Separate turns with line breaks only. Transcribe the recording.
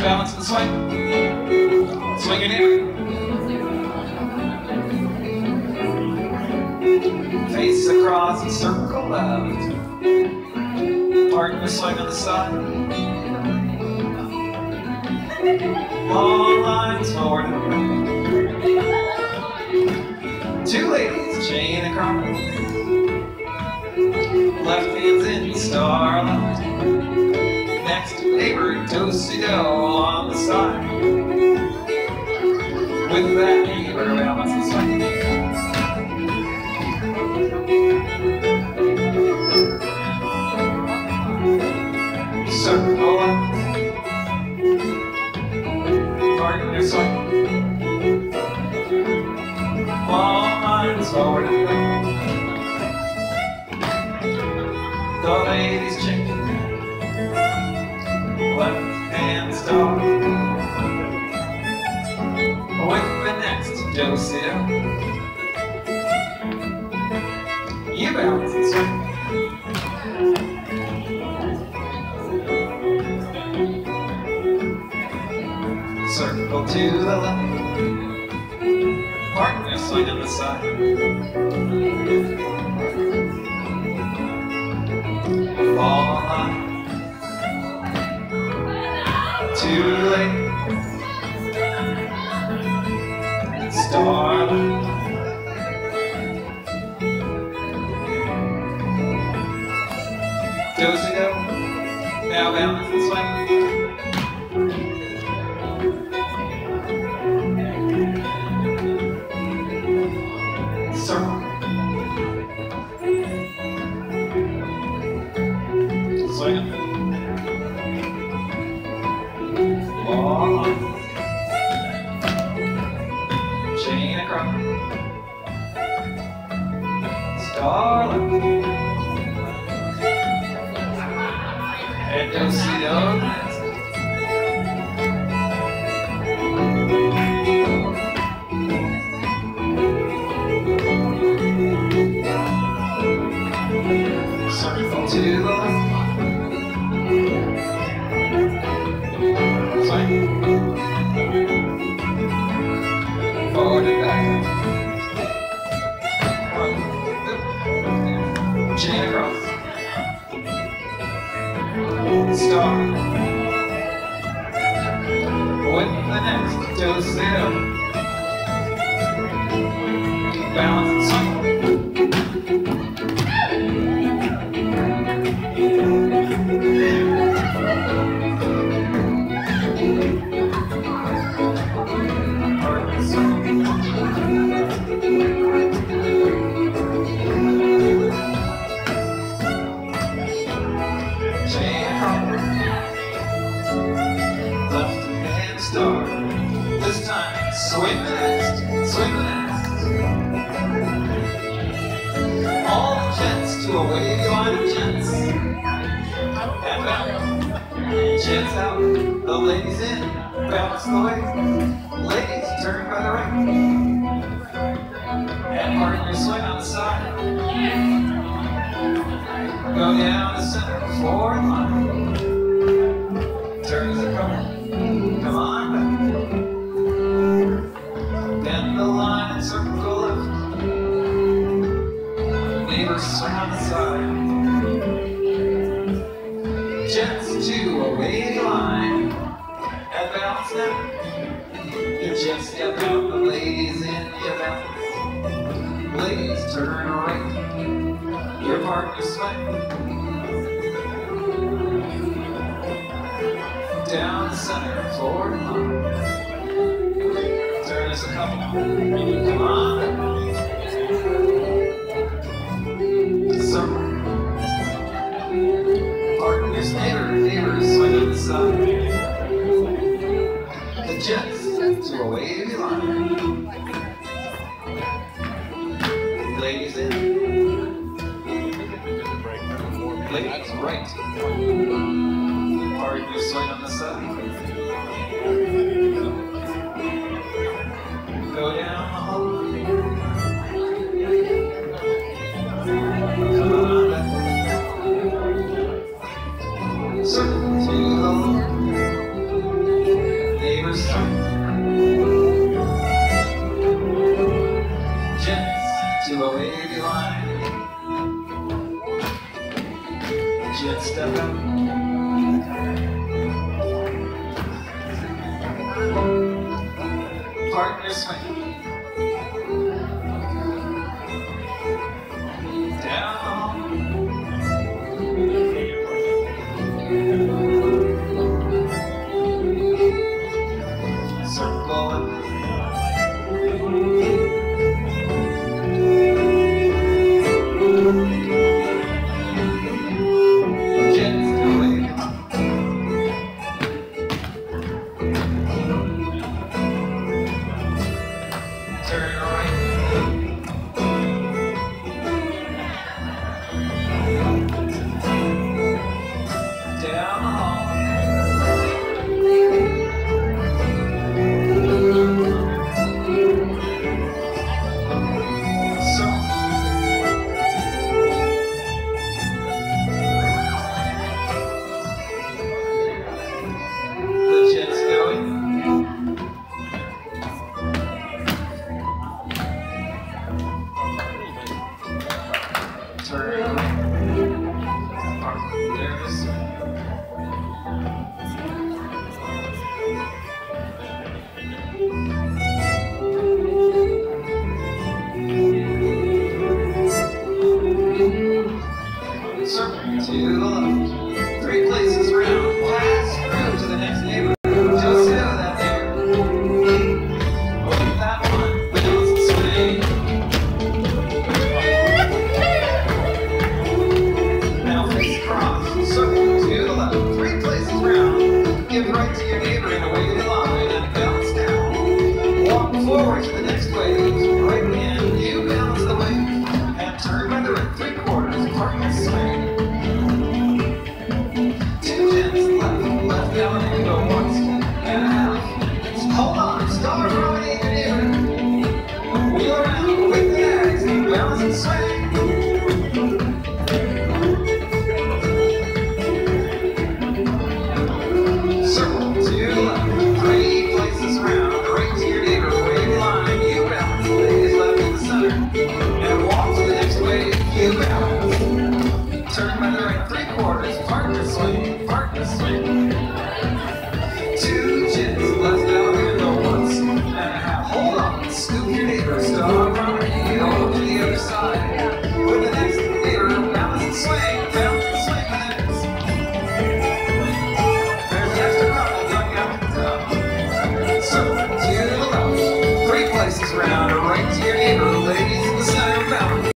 balance and swing. Swing your neighbor. Face across and circle left. Partner swing on the side. Long lines forward and back. Two ladies, chain across. Left hand's in starlight. Next neighbor, do-si-do on the side. With that neighbor, balance and swing. Circle left. Partner swing. Long lines forward and back. The ladies chain. Left hand star. With the next do-si-do. You balance and swing. Circle to the left. Partner swing on the side. Fall line. Too late. Starlight. Do-si-do. Now balance and swing. Circle. Swing. Long. Chain across. Starlight. And do-si-do next. Circle to the left. Swing. Forward and back. Chain across. Star. With the next do-si-do. Balance and swing. Left hand star. This time, swing the next, swing the next. All the jets to a wavy line of jets. And balance. Jets out, the ladies in. Balance the way. Ladies turn by the right. And partner swing on the side. Go down the center, forward line. Turn the corner. Come on back. Bend the line and circle left. Neighbors swing on the side. Jets to a wavy line. And balance now. The jets step out, the ladies in, you balance. Ladies turn right. Your partner swing. Down the center, forward and long. Turn us a couple. Come on. Circle. Partners, neighbors, swing on the side. The jets to a wavy line. Ladies in. Ladies right. Partners swing on the side. Go down the hall. Come on back. Circle to the left. partner swing. Round right to your neighbor.